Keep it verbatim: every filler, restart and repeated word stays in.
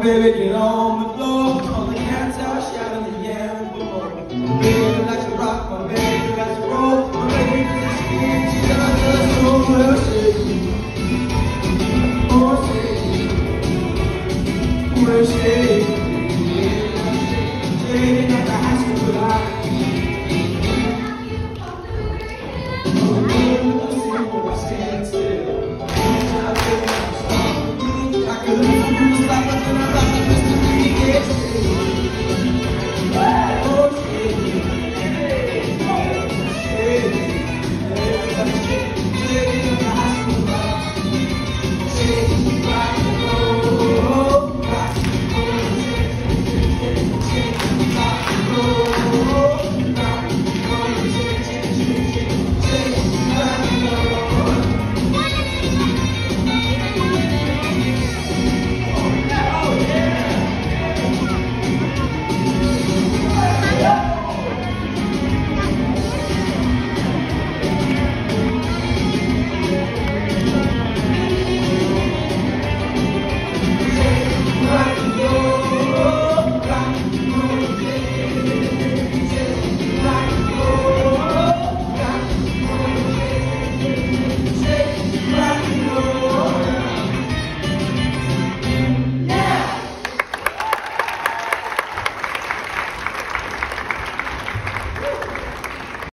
baby, get on the floor. All the cats out shouting the yams below. My baby likes to rock, my baby likes to roll. My baby doesn't skin, she does so well shake. Oh, shake. Well, shake. Shaking at the high school life.